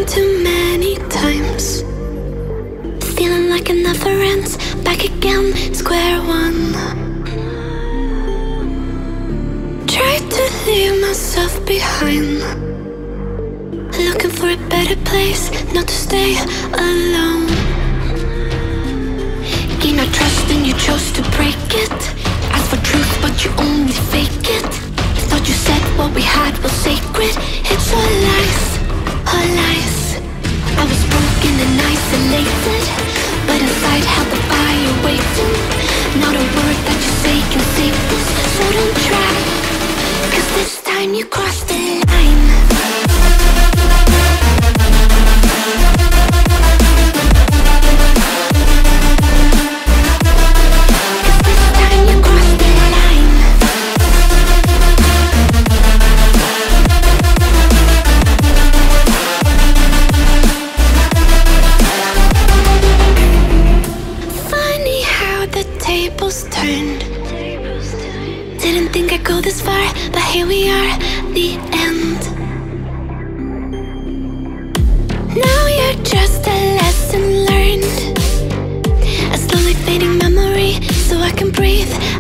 been too many times, feeling like it never ends. Back again, square one. Tried to leave myself behind, looking for a better place, not to stay alone. Gain our trust and you chose to break it. Ask for truth but you only fake it. Thought you said what we had was sacred. It's all lies, all lies. I was broken and isolated, but inside held the fire waiting. Not a word that you say can save this, so don't try, 'cause this time you crossed the line. Didn't think I'd go this far, but here we are, the end. Now you're just a lesson learned, a slowly fading memory, so I can breathe